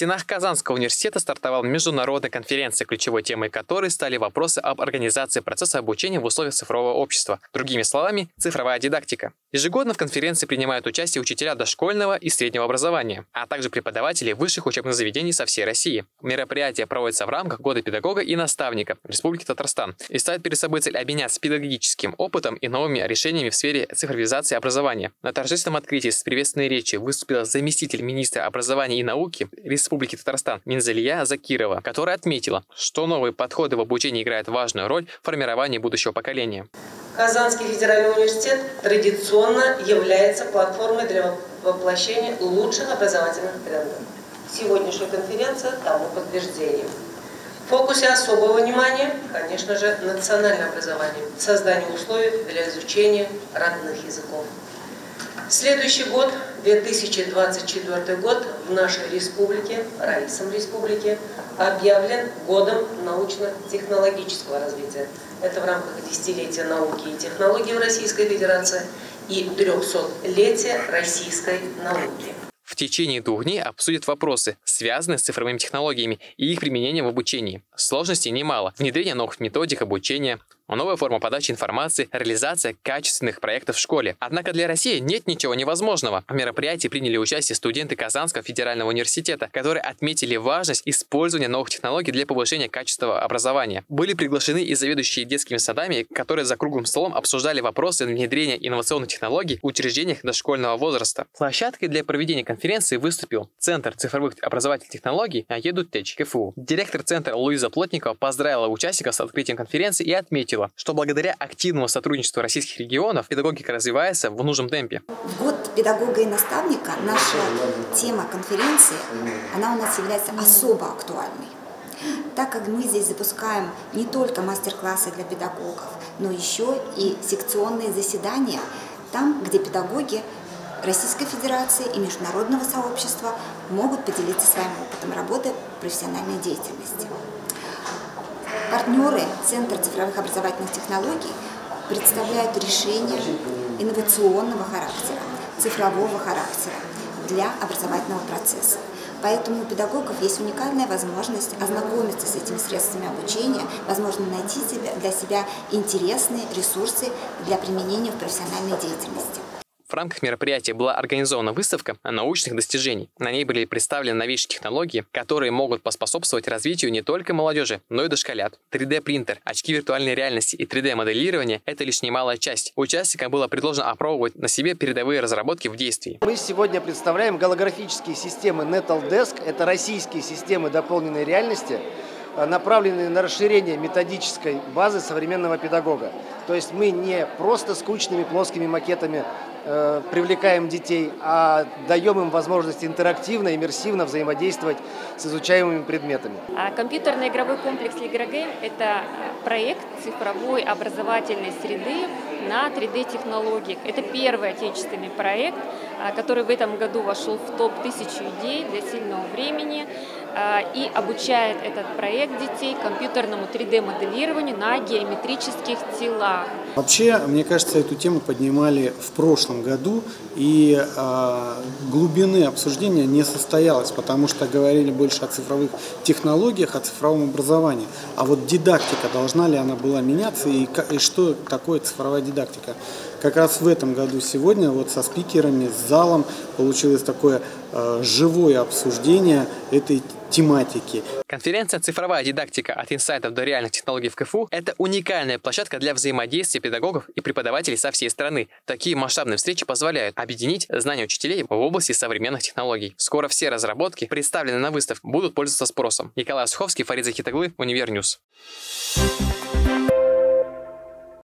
стенах Казанского университета стартовала международная конференция, ключевой темой которой стали вопросы об организации процесса обучения в условиях цифрового общества. Другими словами, цифровая дидактика. Ежегодно в конференции принимают участие учителя дошкольного и среднего образования, а также преподаватели высших учебных заведений со всей России. Мероприятие проводится в рамках Года педагога и наставника в Республике Татарстан и ставит перед собой цель обменяться педагогическим опытом и новыми решениями в сфере цифровизации образования. На торжественном открытии с приветственной речью выступила заместитель министра образования и науки Республики Татарстан Минзалия Закирова, которая отметила, что новые подходы в обучении играют важную роль в формировании будущего поколения. Казанский федеральный университет традиционно является платформой для воплощения лучших образовательных трендов. Сегодняшняя конференция тому подтверждение. В фокусе особого внимания, конечно же, национальное образование, создание условий для изучения родных языков. Следующий год, 2024 год, в нашей республике, Раисом республики, объявлен годом научно-технологического развития. Это в рамках десятилетия науки и технологий в Российской Федерации и 300-летия российской науки. В течение 2 дней обсудят вопросы, связанные с цифровыми технологиями и их применением в обучении. Сложностей немало. Внедрение новых методик обучения, новая форма подачи информации, реализация качественных проектов в школе. Однако для России нет ничего невозможного. В мероприятии приняли участие студенты Казанского федерального университета, которые отметили важность использования новых технологий для повышения качества образования. Были приглашены и заведующие детскими садами, которые за круглым столом обсуждали вопросы внедрения инновационных технологий в учреждениях дошкольного возраста. Площадкой для проведения конференции выступил Центр цифровых образовательных технологий ЕдуТеч КФУ. Директор центра Луиза Плотникова поздравила участников с открытием конференции и отметила, что благодаря активному сотрудничеству российских регионов педагогика развивается в нужном темпе. В год педагога и наставника наша тема конференции, она у нас является особо актуальной, так как мы здесь запускаем не только мастер-классы для педагогов, но еще и секционные заседания, там, где педагоги Российской Федерации и международного сообщества могут поделиться своим опытом работы в профессиональной деятельности. Партнеры Центра цифровых образовательных технологий представляют решения инновационного характера, цифрового характера для образовательного процесса. Поэтому у педагогов есть уникальная возможность ознакомиться с этими средствами обучения, возможно, найти для себя интересные ресурсы для применения в профессиональной деятельности. В рамках мероприятия была организована выставка научных достижений. На ней были представлены новейшие технологии, которые могут поспособствовать развитию не только молодежи, но и дошколят. 3D-принтер, очки виртуальной реальности и 3D-моделирование – это лишь немалая часть. Участникам было предложено опробовать на себе передовые разработки в действии. Мы сегодня представляем голографические системы NetalDesk. Это российские системы дополненной реальности, направленные на расширение методической базы современного педагога. То есть мы не просто скучными плоскими макетами привлекаем детей, а даем им возможность интерактивно, иммерсивно взаимодействовать с изучаемыми предметами. Компьютерный игровой комплекс LigraGame – это проект цифровой образовательной среды на 3D-технологиях. Это первый отечественный проект, который в этом году вошел в топ-1000 идей для сильного времени и обучает этот проект детей компьютерному 3D-моделированию на геометрических телах. Вообще, мне кажется, эту тему поднимали в прошлом году, и глубины обсуждения не состоялось, потому что говорили больше о цифровых технологиях, о цифровом образовании. А вот дидактика, должна ли она была меняться, и что такое цифровая дидактика? Как раз в этом году сегодня вот со спикерами, с залом получилось такое живое обсуждение этой тематики. Конференция «Цифровая дидактика. От инсайтов до реальных технологий в КФУ» – это уникальная площадка для взаимодействия педагогов и преподавателей со всей страны. Такие масштабные встречи позволяют объединить знания учителей в области современных технологий. Скоро все разработки, представленные на выставке, будут пользоваться спросом. Николай Суховский, Фарид Захитоглы, Универньюз.